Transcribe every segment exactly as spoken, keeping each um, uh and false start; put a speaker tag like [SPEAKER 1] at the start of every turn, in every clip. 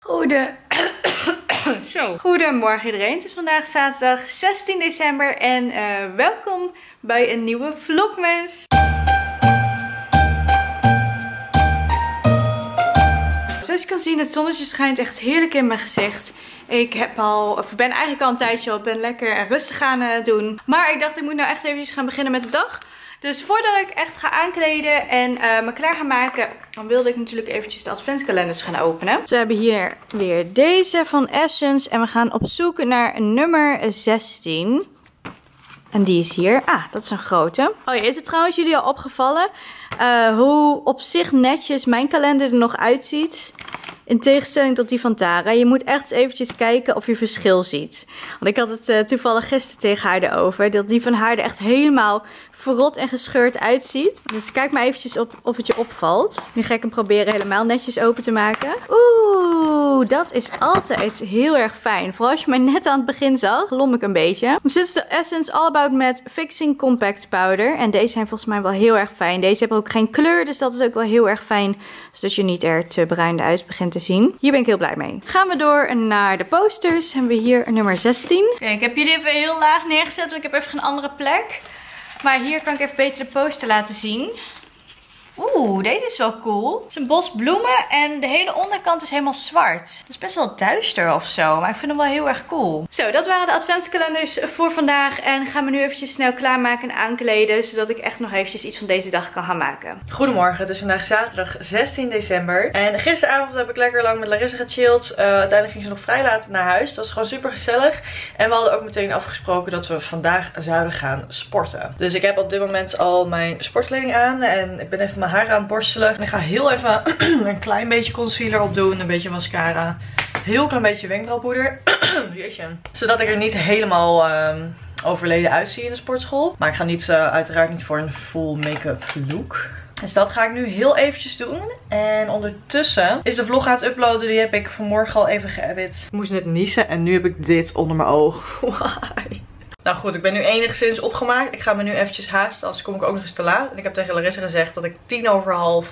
[SPEAKER 1] Goede... Zo. Goedemorgen iedereen. Het is vandaag zaterdag zestien december en uh, welkom bij een nieuwe vlogmas. Zoals je kan zien, het zonnetje schijnt echt heerlijk in mijn gezicht. Ik heb al, of ben eigenlijk al een tijdje al, ben lekker en rustig aan het doen. Maar ik dacht, ik moet nou echt even gaan beginnen met de dag. Dus voordat ik echt ga aankleden en uh, me klaar ga maken, dan wilde ik natuurlijk eventjes de adventkalenders gaan openen. Dus we hebben hier weer deze van Essence en we gaan op zoek naar nummer zestien. En die is hier. Ah, dat is een grote. Oh ja, is het trouwens jullie al opgevallen uh, hoe op zich netjes mijn kalender er nog uitziet? In tegenstelling tot die van Tara. Je moet echt eventjes kijken of je verschil ziet. Want ik had het uh, toevallig gisteren tegen haar erover. Dat die van haar er echt helemaal verrot en gescheurd uitziet. Dus kijk maar eventjes op of het je opvalt. Nu ga ik hem proberen helemaal netjes open te maken. Oeh, dat is altijd heel erg fijn. Vooral als je mij net aan het begin zag, glom ik een beetje. Dus dit is de Essence All About Matte Fixing Compact Powder. En deze zijn volgens mij wel heel erg fijn. Deze hebben ook geen kleur, dus dat is ook wel heel erg fijn. Zodat je niet er te bruin uit begint te zien. Hier ben ik heel blij mee. Gaan we door naar de posters. Hebben we hier nummer zestien. Oké, ik heb jullie even heel laag neergezet, want ik heb even een andere plek. Maar hier kan ik even beter de poster laten zien. Oeh, deze is wel cool. Het is een bos bloemen en de hele onderkant is helemaal zwart. Dat is best wel duister of zo, maar ik vind hem wel heel erg cool. Zo, dat waren de adventskalenders voor vandaag. En gaan we nu eventjes snel klaarmaken en aankleden, zodat ik echt nog eventjes iets van deze dag kan gaan maken.
[SPEAKER 2] Goedemorgen, het is vandaag zaterdag zestien december. En gisteravond heb ik lekker lang met Larissa gechilled. Uh, uiteindelijk ging ze nog vrij laat naar huis. Dat was gewoon super gezellig. En we hadden ook meteen afgesproken dat we vandaag zouden gaan sporten. Dus ik heb op dit moment al mijn sportkleding aan en ik ben even mijn haar aan het borstelen. En ik ga heel even een klein beetje concealer opdoen. Een beetje mascara. Heel klein beetje wenkbrauwpoeder. Jeetje. Zodat ik er niet helemaal um, overleden uitzie in de sportschool. Maar ik ga niet, uh, uiteraard niet voor een full make-up look. Dus dat ga ik nu heel eventjes doen. En ondertussen is de vlog aan het uploaden. Die heb ik vanmorgen al even geëdit. Ik moest net niezen en nu heb ik dit onder mijn oog. Why? Nou goed, ik ben nu enigszins opgemaakt. Ik ga me nu eventjes haasten, anders kom ik ook nog eens te laat. En ik heb tegen Larissa gezegd dat ik tien over half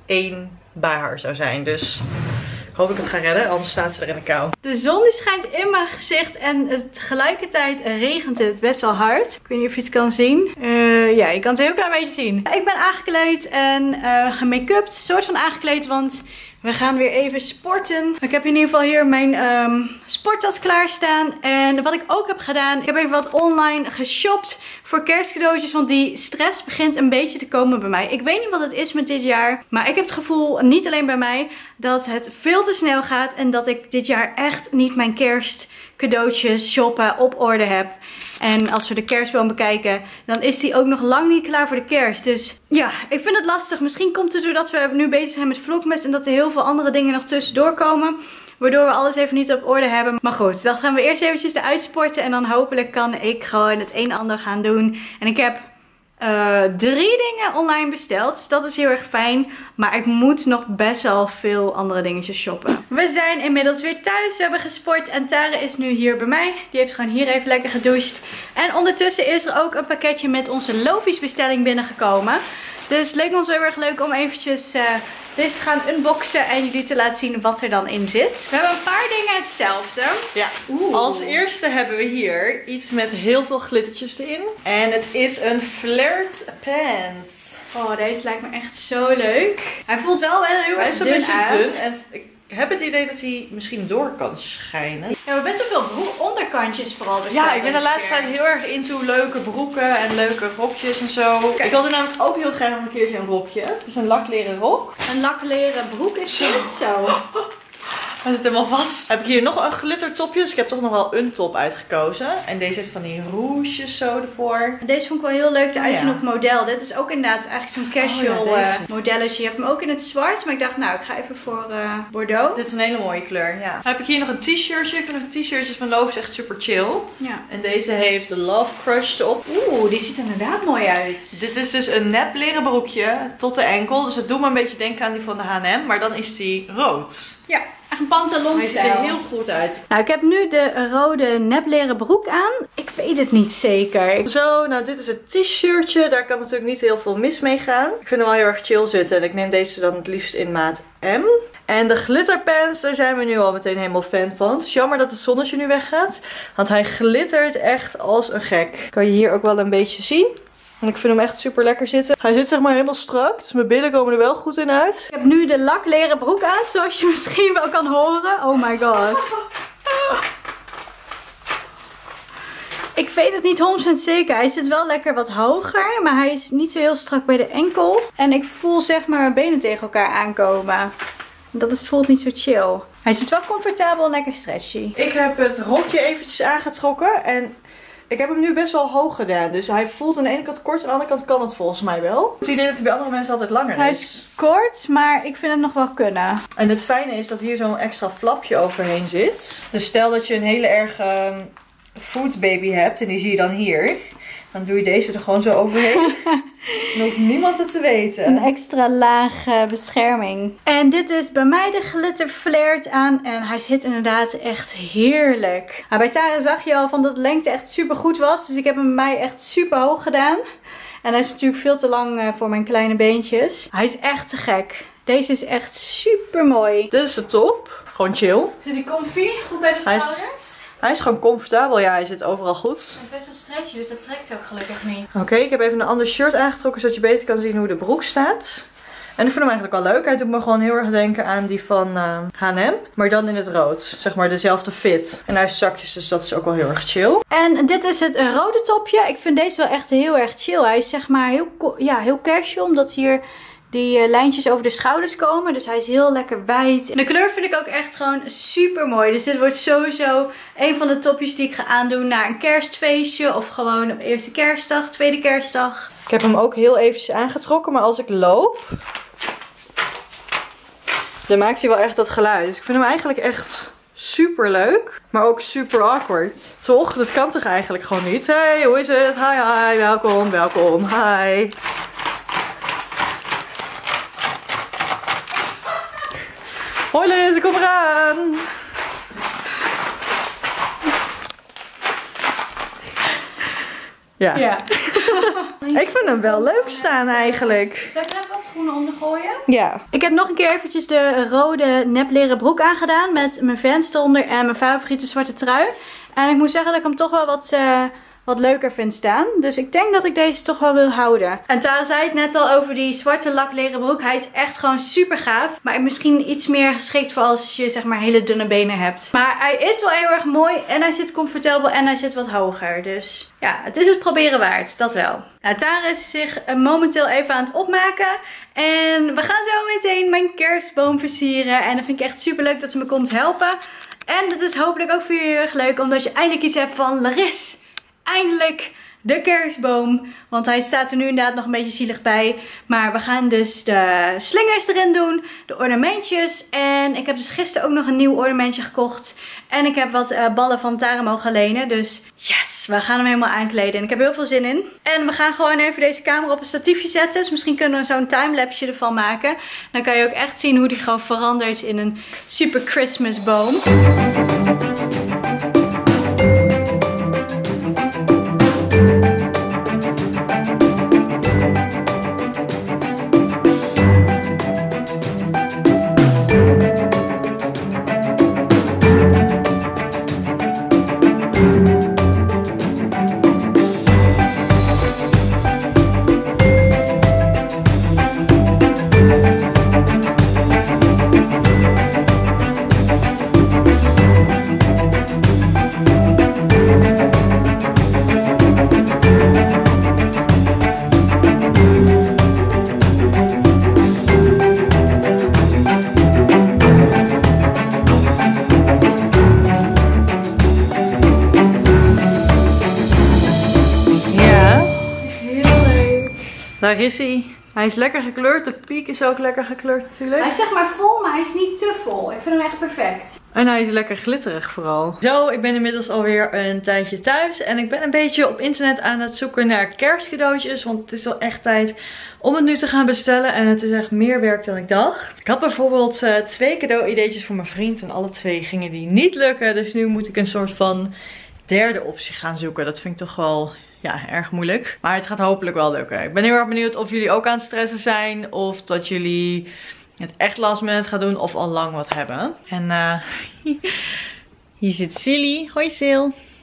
[SPEAKER 2] één bij haar zou zijn. Dus ik hoop dat ik het ga redden, anders staat ze er in de kou.
[SPEAKER 1] De zon die schijnt in mijn gezicht en tegelijkertijd regent het best wel hard. Ik weet niet of je het kan zien. Uh, ja, je kan het een heel klein beetje zien. Ik ben aangekleed en uh, gemake-upt. Soort van aangekleed, want we gaan weer even sporten. Ik heb in ieder geval hier mijn um, sporttas klaarstaan. En wat ik ook heb gedaan, ik heb even wat online geshopt voor kerstcadeautjes. Want die stress begint een beetje te komen bij mij. Ik weet niet wat het is met dit jaar. Maar ik heb het gevoel, niet alleen bij mij, dat het veel te snel gaat. En dat ik dit jaar echt niet mijn kerstcadeautjes shoppen op orde heb. En als we de kerstboom bekijken, dan is die ook nog lang niet klaar voor de kerst. Dus ja, ik vind het lastig. Misschien komt het doordat we nu bezig zijn met vlogmas en dat er heel veel andere dingen nog tussendoor komen. Waardoor we alles even niet op orde hebben. Maar goed, dan gaan we eerst eventjes eruit sporten. En dan hopelijk kan ik gewoon het een en ander gaan doen. En ik heb Uh, drie dingen online besteld. Dus dat is heel erg fijn. Maar ik moet nog best wel veel andere dingetjes shoppen. We zijn inmiddels weer thuis. We hebben gesport. En Tara is nu hier bij mij. Die heeft gewoon hier even lekker gedoucht. En ondertussen is er ook een pakketje met onze Lovies bestelling binnengekomen. Dus het leek ons heel erg leuk om eventjes uh, deze te gaan unboxen. En jullie te laten zien wat er dan in zit. We hebben een paar dingen hetzelfde.
[SPEAKER 2] Ja. Oeh. Als eerste hebben we hier iets met heel veel glittertjes erin. En het is een flared pants.
[SPEAKER 1] Oh, deze lijkt me echt zo leuk. Hij voelt wel wel heel erg dun aan. Hij is een beetje dun.
[SPEAKER 2] En ik heb het idee dat hij misschien door kan schijnen.
[SPEAKER 1] Ja, we hebben best wel veel onderkantjes vooral besteld.
[SPEAKER 2] Ja, ik ben de laatste tijd heel erg into leuke broeken en leuke rokjes en zo. Kijk. Ik wilde namelijk ook heel graag nog een keertje een rokje. Het is een lakleren rok.
[SPEAKER 1] Een lakleren broek is dit zo.
[SPEAKER 2] Hij zit helemaal vast. Heb ik hier nog een glittertopje. Dus ik heb toch nog wel een top uitgekozen. En deze heeft van die rouges zo ervoor.
[SPEAKER 1] En deze vond ik wel heel leuk eruit zien op model. Dit is ook inderdaad eigenlijk zo'n casual oh, ja, uh, modelletje. Je hebt hem ook in het zwart. Maar ik dacht, nou, ik ga even voor uh, Bordeaux.
[SPEAKER 2] Dit is een hele mooie kleur, ja. Dan heb ik hier nog een t-shirtje. Ik vind de t-shirtjes van Lovies echt super chill.
[SPEAKER 1] Ja.
[SPEAKER 2] En deze heeft de Love Crush erop.
[SPEAKER 1] Oeh, die ziet er inderdaad mooi uit.
[SPEAKER 2] Dit is dus een nep leren broekje tot de enkel. Dus het doet me een beetje denken aan die van de H en M. Maar dan is die rood.
[SPEAKER 1] Ja. Echt een pantalonstijl.
[SPEAKER 2] Hij ziet er heel goed uit.
[SPEAKER 1] Nou, ik heb nu de rode nepleren broek aan. Ik weet het niet zeker.
[SPEAKER 2] Zo, nou dit is het t-shirtje. Daar kan natuurlijk niet heel veel mis mee gaan. Ik vind hem wel heel erg chill zitten. En ik neem deze dan het liefst in maat M. En de glitterpens, daar zijn we nu al meteen helemaal fan van. Het is jammer dat het zonnetje nu weggaat. Want hij glittert echt als een gek. Kan je hier ook wel een beetje zien. En ik vind hem echt super lekker zitten. Hij zit zeg maar helemaal strak. Dus mijn billen komen er wel goed in uit.
[SPEAKER 1] Ik heb nu de lakleren broek aan. Zoals je misschien wel kan horen. Oh my god. Ik weet het niet honderd procent zeker. Hij zit wel lekker wat hoger. Maar hij is niet zo heel strak bij de enkel. En ik voel zeg maar mijn benen tegen elkaar aankomen. Dat is, voelt niet zo chill. Hij zit wel comfortabel en lekker stretchy.
[SPEAKER 2] Ik heb het rokje eventjes aangetrokken. En ik heb hem nu best wel hoog gedaan. Dus hij voelt aan de ene kant kort. Aan de andere kant kan het volgens mij wel. Het idee dat hij bij andere mensen altijd langer is.
[SPEAKER 1] Hij is kort, maar ik vind het nog wel kunnen.
[SPEAKER 2] En het fijne is dat hier zo'n extra flapje overheen zit. Dus stel dat je een hele erg um, food baby hebt. En die zie je dan hier. Dan doe je deze er gewoon zo overheen. Dan hoeft niemand het te weten.
[SPEAKER 1] Een extra laag uh, bescherming. En dit is bij mij de glitter flared aan. En hij zit inderdaad echt heerlijk. Maar bij Tara zag je al van dat de lengte echt super goed was. Dus ik heb hem bij mij echt super hoog gedaan. En hij is natuurlijk veel te lang uh, voor mijn kleine beentjes. Hij is echt te gek. Deze is echt super mooi.
[SPEAKER 2] Dit is de top. Gewoon chill.
[SPEAKER 1] Zit hij comfy? Goed bij de schouders?
[SPEAKER 2] Hij is gewoon comfortabel. Ja, hij zit overal goed.
[SPEAKER 1] Hij is best wel stretchy, dus dat trekt ook gelukkig niet.
[SPEAKER 2] Oké, okay, ik heb even een ander shirt aangetrokken, zodat je beter kan zien hoe de broek staat. En ik vind hem eigenlijk wel leuk. Hij doet me gewoon heel erg denken aan die van uh, H en M. Maar dan in het rood. Zeg maar dezelfde fit. En hij heeft zakjes, dus dat is ook wel heel erg chill.
[SPEAKER 1] En dit is het rode topje. Ik vind deze wel echt heel erg chill. Hij is zeg maar heel, ja, heel casual, omdat hier die uh, lijntjes over de schouders komen. Dus hij is heel lekker wijd. En de kleur vind ik ook echt gewoon super mooi. Dus dit wordt sowieso een van de topjes die ik ga aandoen naar een kerstfeestje. Of gewoon op eerste kerstdag, tweede kerstdag.
[SPEAKER 2] Ik heb hem ook heel eventjes aangetrokken. Maar als ik loop, dan maakt hij wel echt dat geluid. Dus ik vind hem eigenlijk echt super leuk. Maar ook super awkward. Toch? Dat kan toch eigenlijk gewoon niet? Hey, hoe is het? Hi, hi. Welkom, welkom. Hi. Hoi Liz, ik kom eraan. Ja. ja. Ik vind hem wel leuk staan eigenlijk.
[SPEAKER 1] Zal ik er even wat schoenen onder gooien?
[SPEAKER 2] Ja.
[SPEAKER 1] Ik heb nog een keer eventjes de rode nepleren broek aangedaan. Met mijn Vans eronder en mijn favoriete zwarte trui. En ik moet zeggen dat ik hem toch wel wat... Uh, wat leuker vind staan. Dus ik denk dat ik deze toch wel wil houden. En Tara zei het net al over die zwarte lakleren broek. Hij is echt gewoon super gaaf. Maar misschien iets meer geschikt voor als je zeg maar hele dunne benen hebt. Maar hij is wel heel erg mooi. En hij zit comfortabel en hij zit wat hoger. Dus ja, het is het proberen waard. Dat wel. Nou, Tara is zich momenteel even aan het opmaken. En we gaan zo meteen mijn kerstboom versieren. En dat vind ik echt super leuk dat ze me komt helpen. En dat is hopelijk ook voor jullie heel erg leuk. Omdat je eindelijk iets hebt van Laris. Eindelijk de kerstboom. Want hij staat er nu inderdaad nog een beetje zielig bij. Maar we gaan dus de slingers erin doen. De ornamentjes. En ik heb dus gisteren ook nog een nieuw ornamentje gekocht. En ik heb wat uh, ballen van Tara mogen lenen. Dus yes, we gaan hem helemaal aankleden. En ik heb heel veel zin in. En we gaan gewoon even deze camera op een statiefje zetten. Dus misschien kunnen we zo'n timelapse ervan maken. Dan kan je ook echt zien hoe die gewoon verandert in een super Christmas boom.
[SPEAKER 2] Daar is hij. Hij is lekker gekleurd. De piek is ook lekker gekleurd natuurlijk.
[SPEAKER 1] Hij is zeg maar vol, maar hij is niet te vol. Ik vind hem echt perfect.
[SPEAKER 2] En hij is lekker glitterig vooral. Zo, ik ben inmiddels alweer een tijdje thuis. En ik ben een beetje op internet aan het zoeken naar kerstcadeautjes. Want het is wel echt tijd om het nu te gaan bestellen. En het is echt meer werk dan ik dacht. Ik had bijvoorbeeld uh, twee cadeau-ideetjes voor mijn vriend. En alle twee gingen die niet lukken. Dus nu moet ik een soort van derde optie gaan zoeken. Dat vind ik toch wel... ja, erg moeilijk. Maar het gaat hopelijk wel lukken. Ik ben heel erg benieuwd of jullie ook aan het stressen zijn. Of dat jullie het echt last minute ga doen of al lang wat hebben. En uh, hier zit Silly. Hoi Sil.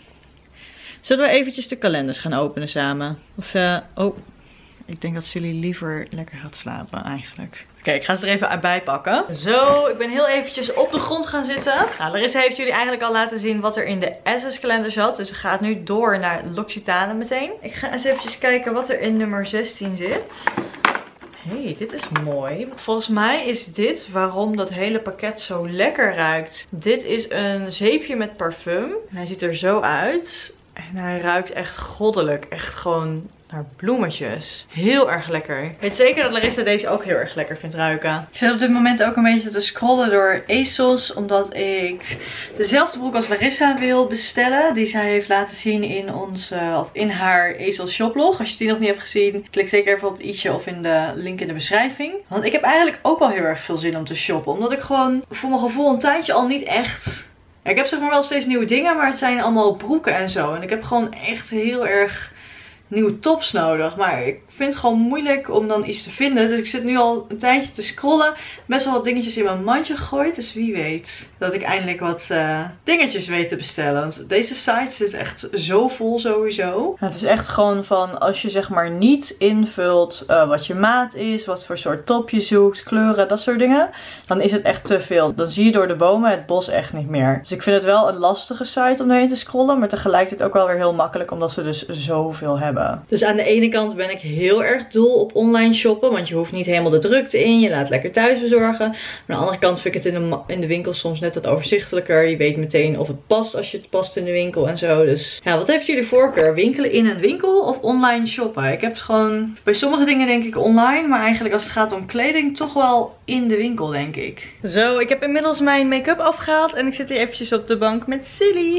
[SPEAKER 2] Zullen we eventjes de kalenders gaan openen samen? Of, uh, oh, ik denk dat Silly liever lekker gaat slapen eigenlijk. Oké, okay, ik ga ze er even bij pakken. Zo, ik ben heel eventjes op de grond gaan zitten. Nou, Larissa heeft jullie eigenlijk al laten zien wat er in de Essence kalender zat. Dus we gaan nu door naar L'Occitane meteen. Ik ga eens eventjes kijken wat er in nummer zestien zit. Hé, hey, dit is mooi. Volgens mij is dit waarom dat hele pakket zo lekker ruikt. Dit is een zeepje met parfum. Hij ziet er zo uit. En hij ruikt echt goddelijk. Echt gewoon naar bloemetjes. Heel erg lekker. Ik weet zeker dat Larissa deze ook heel erg lekker vindt ruiken. Ik zit op dit moment ook een beetje te scrollen door ASOS. Omdat ik dezelfde broek als Larissa wil bestellen. Die zij heeft laten zien in, ons, uh, of in haar ASOS shoplog. Als je die nog niet hebt gezien, klik zeker even op het i'tje of in de link in de beschrijving. Want ik heb eigenlijk ook wel heel erg veel zin om te shoppen. Omdat ik gewoon voor mijn gevoel een tijdje al niet echt... Ja, ik heb zeg maar wel steeds nieuwe dingen, maar het zijn allemaal broeken en zo. En ik heb gewoon echt heel erg nieuwe tops nodig. Maar ik vind het gewoon moeilijk om dan iets te vinden. Dus ik zit nu al een tijdje te scrollen. Best wel wat dingetjes in mijn mandje gegooid. Dus wie weet dat ik eindelijk wat uh, dingetjes weet te bestellen. Want deze site zit echt zo vol sowieso. Het is echt gewoon van als je zeg maar niet invult uh, wat je maat is. Wat voor soort top je zoekt. Kleuren, dat soort dingen. Dan is het echt te veel. Dan zie je door de bomen het bos echt niet meer. Dus ik vind het wel een lastige site om doorheen te scrollen. Maar tegelijkertijd ook wel weer heel makkelijk. Omdat ze dus zoveel hebben. Dus aan de ene kant ben ik heel erg dol op online shoppen. Want je hoeft niet helemaal de drukte in. Je laat lekker thuis bezorgen. Maar aan de andere kant vind ik het in de, in de winkel soms net wat overzichtelijker. Je weet meteen of het past als je het past in de winkel en zo. Dus ja, wat heeft jullie voorkeur? Winkelen in een winkel of online shoppen? Ik heb het gewoon bij sommige dingen denk ik online. Maar eigenlijk als het gaat om kleding toch wel in de winkel denk ik. Zo, ik heb inmiddels mijn make-up afgehaald. En ik zit hier eventjes op de bank met Silly.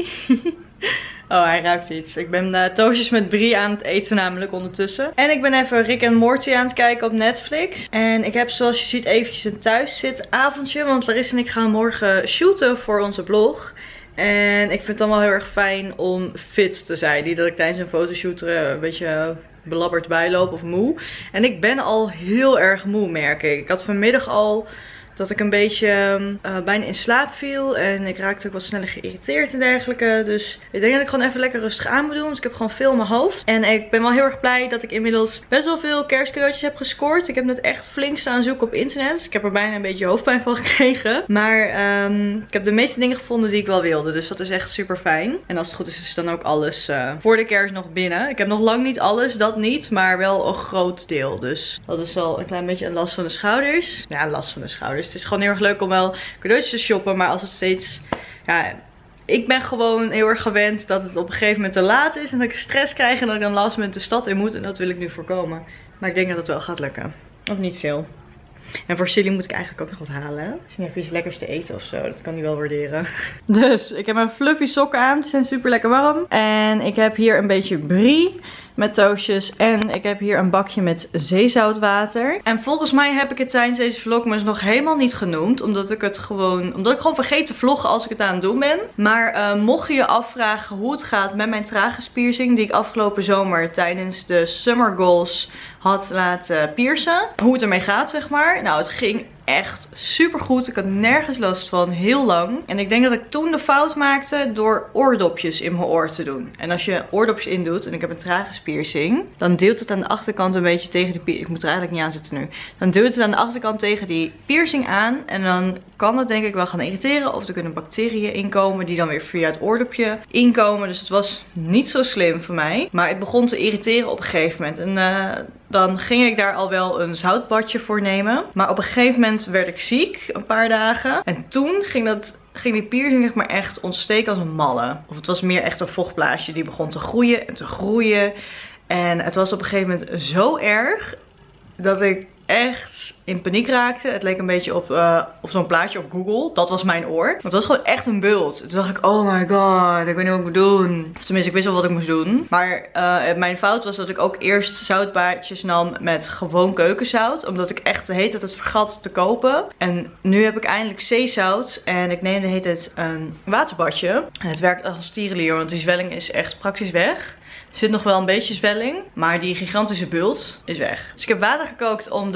[SPEAKER 2] Oh, hij ruikt iets. Ik ben uh, toastjes met Brie aan het eten namelijk ondertussen. En ik ben even Rick en Morty aan het kijken op Netflix. En ik heb zoals je ziet eventjes een thuiszitavondje. Want Larissa en ik gaan morgen shooten voor onze blog. En ik vind het dan wel heel erg fijn om fit te zijn. Niet dat ik tijdens een fotoshoot er een beetje belabberd bijloop of moe. En ik ben al heel erg moe merk ik. Ik had vanmiddag al... dat ik een beetje uh, bijna in slaap viel. En ik raakte ook wat sneller geïrriteerd en dergelijke. Dus ik denk dat ik gewoon even lekker rustig aan moet doen. Want ik heb gewoon veel in mijn hoofd. En ik ben wel heel erg blij dat ik inmiddels best wel veel kerstcadeautjes heb gescoord. Ik heb net echt flink staan zoeken op internet. Dus ik heb er bijna een beetje hoofdpijn van gekregen. Maar um, ik heb de meeste dingen gevonden die ik wel wilde. Dus dat is echt super fijn. En als het goed is, is dan ook alles uh, voor de kerst nog binnen. Ik heb nog lang niet alles, dat niet. Maar wel een groot deel. Dus dat is wel een klein beetje een last van de schouders. Ja, last van de schouders. Het is gewoon heel erg leuk om wel cadeautjes te shoppen. Maar als het steeds... Ja, ik ben gewoon heel erg gewend dat het op een gegeven moment te laat is. En dat ik stress krijg en dat ik dan last minute de stad in moet. En dat wil ik nu voorkomen. Maar ik denk dat het wel gaat lukken. Of niet, Sil? En voor Silly moet ik eigenlijk ook nog wat halen. Misschien even iets lekkers te eten of zo. Dat kan hij wel waarderen. Dus ik heb mijn fluffy sokken aan. Die zijn super lekker warm. En ik heb hier een beetje brie met toastjes. En ik heb hier een bakje met zeezoutwater. En volgens mij heb ik het tijdens deze vlogmas nog helemaal niet genoemd. Omdat ik het gewoon... Omdat ik gewoon vergeet te vloggen als ik het aan het doen ben. Maar uh, mocht je je afvragen hoe het gaat met mijn traguspiercing. Die ik afgelopen zomer tijdens de Summer Goals had laten piercen. Hoe het ermee gaat, zeg maar. Nou, het ging echt super goed. Ik had nergens last van, heel lang. En ik denk dat ik toen de fout maakte door oordopjes in mijn oor te doen. En als je oordopjes in doet, en ik heb een traguspiercing, dan deelt het aan de achterkant een beetje tegen de piercing. Ik moet er eigenlijk niet aan zitten nu. Dan deelt het aan de achterkant tegen die piercing aan. En dan kan het denk ik wel gaan irriteren. Of er kunnen bacteriën inkomen die dan weer via het oordopje inkomen. Dus het was niet zo slim voor mij. Maar het begon te irriteren op een gegeven moment. En uh, dan ging ik daar al wel een zoutbadje voor nemen. Maar op een gegeven moment werd ik ziek, een paar dagen. En toen ging, dat, ging die piercing zeg maar echt ontsteken als een malle. Of het was meer echt een vochtblaasje die begon te groeien en te groeien. En het was op een gegeven moment zo erg dat ik echt in paniek raakte. Het leek een beetje op, uh, op zo'n plaatje op Google. Dat was mijn oor. Want het was gewoon echt een bult. Toen dacht ik, oh my god, ik weet niet wat ik moet doen. Of tenminste, ik wist wel wat ik moest doen. Maar uh, mijn fout was dat ik ook eerst zoutbaadjes nam met gewoon keukenzout. Omdat ik echt de hele tijd het vergat te kopen. En nu heb ik eindelijk zeezout. En ik neem de hele tijd een waterbadje. En het werkt als tierenlier, want die zwelling is echt praktisch weg. Er zit nog wel een beetje zwelling, maar die gigantische bult is weg. Dus ik heb water gekookt om de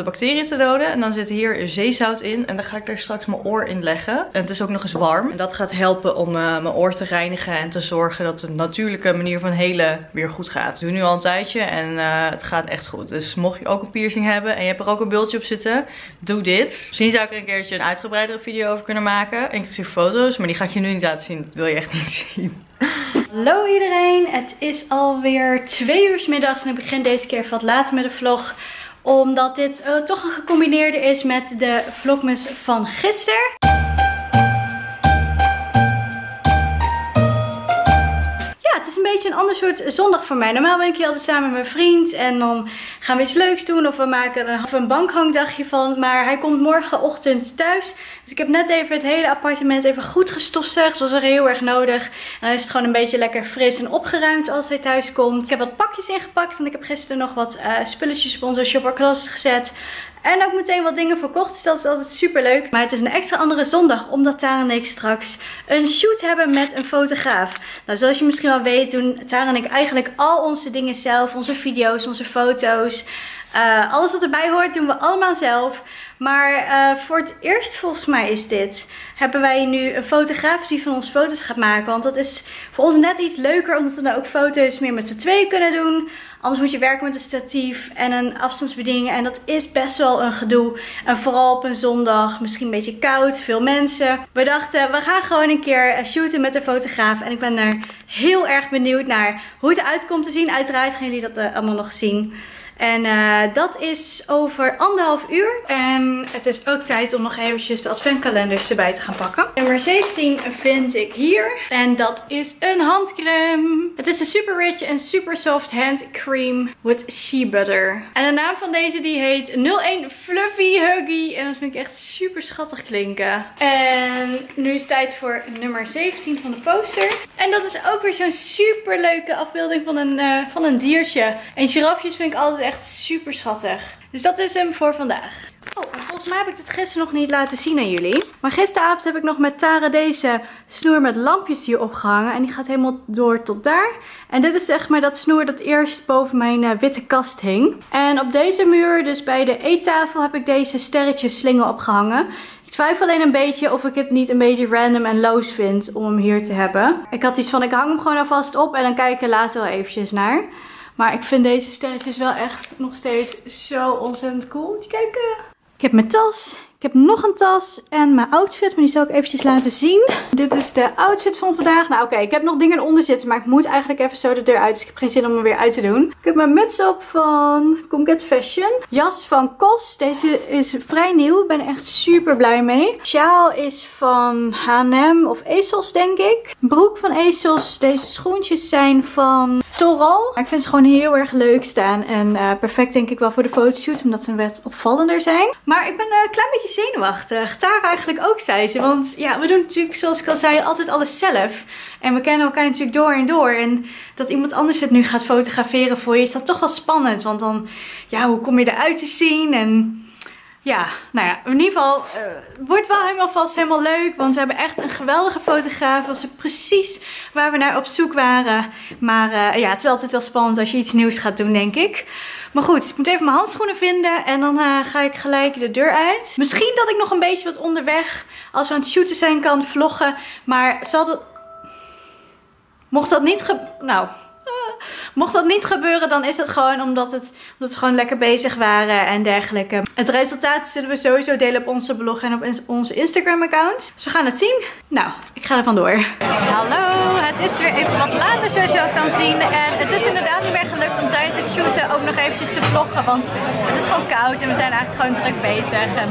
[SPEAKER 2] de bacteriën te doden. En dan zit hier zeezout in. En dan ga ik er straks mijn oor in leggen. En het is ook nog eens warm. En dat gaat helpen om uh, mijn oor te reinigen. En te zorgen dat de natuurlijke manier van helen weer goed gaat. Ik doe nu al een tijdje en uh, het gaat echt goed. Dus mocht je ook een piercing hebben en je hebt er ook een bultje op zitten, doe dit. Misschien zou ik er een keertje een uitgebreidere video over kunnen maken. Inclusief foto's. Maar die ga ik je nu niet laten zien. Dat wil je echt niet zien.
[SPEAKER 1] Hallo iedereen, het is alweer twee uur 's middags en ik begin deze keer wat later met de vlog. Omdat dit uh, toch een gecombineerde is met de vlogmas van gisteren. Ja, het is een beetje een ander soort zondag voor mij. Normaal ben ik hier altijd samen met mijn vriend en dan gaan we iets leuks doen of we maken er een bankhangdagje van. Maar hij komt morgenochtend thuis. Dus ik heb net even het hele appartement even goed gestofzuigd. Dat was er heel erg nodig. En dan is het gewoon een beetje lekker fris en opgeruimd als hij thuis komt. Ik heb wat pakjes ingepakt en ik heb gisteren nog wat uh, spulletjes op onze shopperklas gezet. En ook meteen wat dingen verkocht, dus dat is altijd super leuk. Maar het is een extra andere zondag, omdat Tara en ik straks een shoot hebben met een fotograaf. Nou, zoals je misschien wel weet, doen Tara en ik eigenlijk al onze dingen zelf. Onze video's, onze foto's. Uh, alles wat erbij hoort doen we allemaal zelf. Maar uh, voor het eerst volgens mij is dit, hebben wij nu een fotograaf die van ons foto's gaat maken. Want dat is voor ons net iets leuker, omdat we dan ook foto's meer met z'n tweeën kunnen doen. Anders moet je werken met een statief en een afstandsbediening. En dat is best wel een gedoe. En vooral op een zondag, misschien een beetje koud, veel mensen. We dachten, we gaan gewoon een keer shooten met een fotograaf. En ik ben er heel erg benieuwd naar hoe het eruit komt te zien. Uiteraard gaan jullie dat uh, allemaal nog zien. En uh, dat is over anderhalf uur. En het is ook tijd om nog eventjes de adventkalenders erbij te gaan pakken. Nummer zeventien vind ik hier. En dat is een handcreme. Het is de Super Rich and Super Soft Hand Cream with Shea Butter. En de naam van deze die heet nul één Fluffy Huggy. En dat vind ik echt super schattig klinken. En nu is het tijd voor nummer zeventien van de poster. En dat is ook weer zo'n super leuke afbeelding van een, uh, van een diertje. En girafjes vind ik altijd echt super schattig. Dus dat is hem voor vandaag. Oh, en volgens mij heb ik dit gisteren nog niet laten zien aan jullie. Maar gisteravond heb ik nog met Tara deze snoer met lampjes hier opgehangen. En die gaat helemaal door tot daar. En dit is zeg maar dat snoer dat eerst boven mijn uh, witte kast hing. En op deze muur, dus bij de eettafel, heb ik deze sterretjes slingen opgehangen. Ik twijfel alleen een beetje of ik het niet een beetje random en loos vind om hem hier te hebben. Ik had iets van, ik hang hem gewoon alvast op en dan kijk ik er later wel eventjes naar. Maar ik vind deze sterretjes wel echt nog steeds zo ontzettend cool. Moet je kijken. Ik heb mijn tas. Ik heb nog een tas en mijn outfit, maar die zal ik eventjes laten zien. Dit is de outfit van vandaag. Nou oké, okay, ik heb nog dingen eronder zitten, maar ik moet eigenlijk even zo de deur uit. Dus ik heb geen zin om hem weer uit te doen. Ik heb mijn muts op van Comget Fashion. Jas van Kos. Deze is vrij nieuw. Ik ben er echt super blij mee. Sjaal is van H en M of ASOS denk ik. Broek van ASOS. Deze schoentjes zijn van Toral. Ik vind ze gewoon heel erg leuk staan. En uh, perfect denk ik wel voor de fotoshoot, omdat ze wat opvallender zijn. Maar ik ben een klein beetje zenuwachtig. Tara eigenlijk ook, zei ze. Want ja, we doen natuurlijk, zoals ik al zei, altijd alles zelf. En we kennen elkaar natuurlijk door en door. En dat iemand anders het nu gaat fotograferen voor je, is dat toch wel spannend. Want dan, ja, hoe kom je eruit te zien? En ja, nou ja, in ieder geval, uh, het wordt wel helemaal vast helemaal leuk. Want we hebben echt een geweldige fotograaf. Was het precies waar we naar op zoek waren. Maar uh, ja, het is altijd wel spannend als je iets nieuws gaat doen, denk ik. Maar goed, ik moet even mijn handschoenen vinden. En dan uh, ga ik gelijk de deur uit. Misschien dat ik nog een beetje wat onderweg, als we aan het shooten zijn, kan vloggen. Maar zal dat... Mocht dat niet ge... Nou... Mocht dat niet gebeuren, dan is het gewoon omdat, het, omdat we gewoon lekker bezig waren en dergelijke. Het resultaat zullen we sowieso delen op onze blog en op onze Instagram account. Dus we gaan het zien. Nou, ik ga er vandoor. Hallo, het is weer even wat later zoals je ook kan zien. En het is inderdaad niet meer gelukt om tijdens het shooten ook nog eventjes te vloggen. Want het is gewoon koud en we zijn eigenlijk gewoon druk bezig. En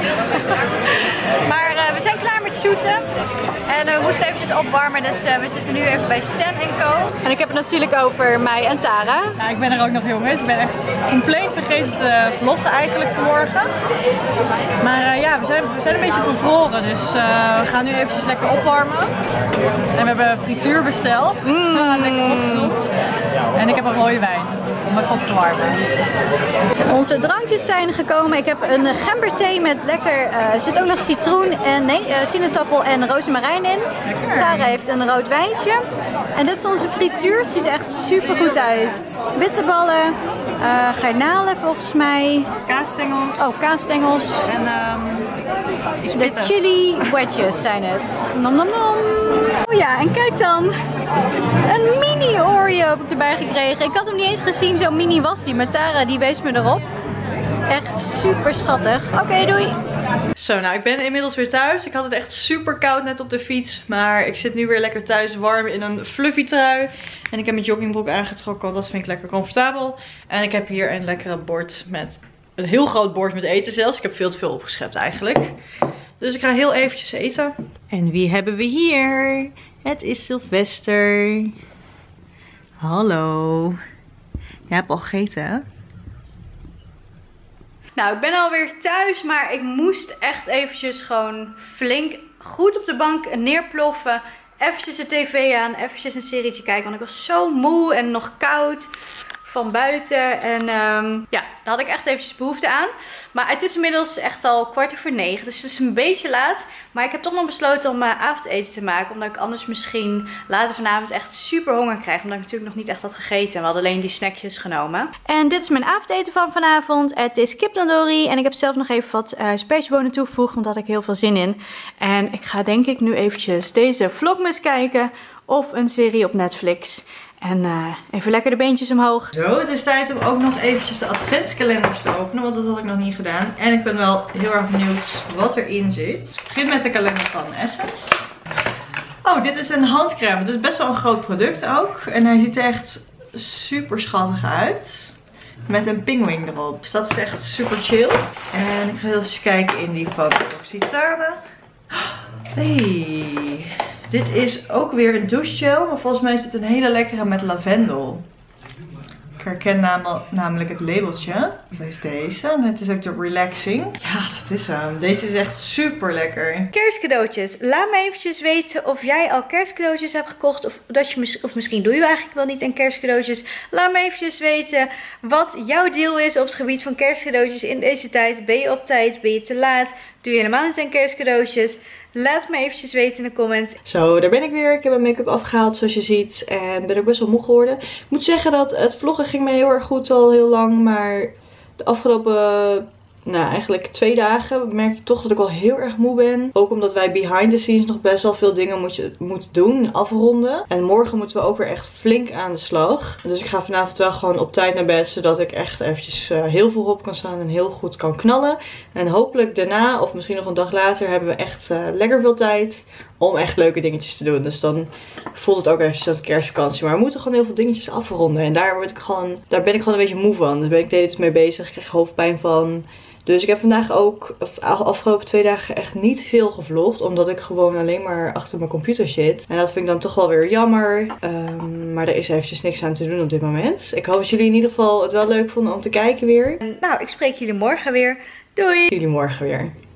[SPEAKER 1] maar uh, we zijn klaar met shooten. En uh, we moesten eventjes opwarmen, dus uh, we zitten nu even bij Stan en Co. En ik heb het natuurlijk over mij en Tara.
[SPEAKER 2] Nou, ik ben er ook nog jongens. Ik ben echt compleet vergeten te vloggen eigenlijk vanmorgen. Maar uh, ja, we zijn, we zijn een beetje bevroren, dus uh, we gaan nu eventjes lekker opwarmen. En we hebben frituur besteld. Mm. Uh, lekker opgezocht. En ik heb een rode wijn om even op te warmen.
[SPEAKER 1] Onze drankjes zijn gekomen. Ik heb een gemberthee met lekker, uh, er zit ook nog citroen en nee, uh, sinaasappel en rozemarijn in. Lekker. Tara heeft een rood wijntje. En dit is onze frituur. Het ziet er echt super goed uit. Bitterballen, uh, garnalen volgens mij.
[SPEAKER 2] Kaasstengels.
[SPEAKER 1] Oh, kaasstengels.
[SPEAKER 2] En um, iets
[SPEAKER 1] de chili wedges zijn het. Nom nom nom. Oh ja, en kijk dan. Een mini Oreo heb ik erbij gekregen. Ik had hem niet eens gezien, zo mini was die. Maar Tara die wees me erop. Echt super schattig. Oké, okay, doei.
[SPEAKER 2] Zo, nou ik ben inmiddels weer thuis. Ik had het echt super koud net op de fiets. Maar ik zit nu weer lekker thuis warm in een fluffy trui. En ik heb mijn joggingbroek aangetrokken, want dat vind ik lekker comfortabel. En ik heb hier een lekkere bord met, een heel groot bord met eten zelfs. Ik heb veel te veel opgeschept eigenlijk. Dus ik ga heel eventjes eten. En wie hebben we hier? Het is Sylvester. Hallo. Jij hebt al gegeten, hè?
[SPEAKER 1] Nou, ik ben alweer thuis, maar ik moest echt eventjes gewoon flink goed op de bank neerploffen. Eventjes de tv aan, eventjes een serietje kijken, want ik was zo moe en nog koud van buiten. En um, ja, daar had ik echt eventjes behoefte aan. Maar het is inmiddels echt al kwart over negen, dus het is een beetje laat. Maar ik heb toch nog besloten om mijn avondeten te maken, omdat ik anders misschien later vanavond echt super honger krijg. Omdat ik natuurlijk nog niet echt had gegeten. We hadden alleen die snackjes genomen. En dit is mijn avondeten van vanavond. Het is kip tandoori en ik heb zelf nog even wat uh, spijsbonen toegevoegd, want daar had ik heel veel zin in. En ik ga denk ik nu eventjes deze vlogmas kijken of een serie op Netflix. En uh, even lekker de beentjes omhoog.
[SPEAKER 2] Zo, het is tijd om ook nog eventjes de adventskalenders te openen. Want dat had ik nog niet gedaan. En ik ben wel heel erg benieuwd wat erin zit. Ik begin met de kalender van Essence. Oh, dit is een handcrème. Het is best wel een groot product ook. En hij ziet er echt super schattig uit. Met een pinguïn erop. Dus dat is echt super chill. En ik ga heel even kijken in die van L'Occitane. Hey. Dit is ook weer een douchegel, maar volgens mij is dit een hele lekkere met lavendel. Ik herken nam namelijk het labeltje. Dat is deze. En het is ook de relaxing. Ja, dat is hem. Deze is echt super lekker.
[SPEAKER 1] Kerstcadeautjes. Laat me eventjes weten of jij al kerstcadeautjes hebt gekocht. Of, dat je, of misschien doe je eigenlijk wel niet aan kerstcadeautjes. Laat me eventjes weten wat jouw deal is op het gebied van kerstcadeautjes in deze tijd. Ben je op tijd? Ben je te laat? Doe je helemaal niet aan kerstcadeautjes? Laat me eventjes weten in de comments.
[SPEAKER 2] Zo, daar ben ik weer. Ik heb mijn make-up afgehaald zoals je ziet. En ben ook best wel moe geworden. Ik moet zeggen dat het vloggen ging me heel erg goed al heel lang. Maar de afgelopen, nou eigenlijk twee dagen merk ik toch dat ik al heel erg moe ben. Ook omdat wij behind the scenes nog best wel veel dingen moeten, moeten doen, afronden. En morgen moeten we ook weer echt flink aan de slag. Dus ik ga vanavond wel gewoon op tijd naar bed. Zodat ik echt eventjes uh, heel veel op kan staan en heel goed kan knallen. En hopelijk daarna, of misschien nog een dag later, hebben we echt uh, lekker veel tijd om echt leuke dingetjes te doen. Dus dan voelt het ook eventjes als kerstvakantie. Maar we moeten gewoon heel veel dingetjes afronden. En daar, word ik gewoon, daar ben ik gewoon een beetje moe van. Dus ben ik de hele tijd mee bezig. Ik krijg hoofdpijn van. Dus ik heb vandaag ook, de afgelopen twee dagen echt niet veel gevlogd. Omdat ik gewoon alleen maar achter mijn computer zit. En dat vind ik dan toch wel weer jammer. Um, maar er is eventjes niks aan te doen op dit moment. Ik hoop dat jullie in ieder geval het wel leuk vonden om te kijken weer.
[SPEAKER 1] Nou, ik spreek jullie morgen weer. Doei!
[SPEAKER 2] Jullie morgen weer.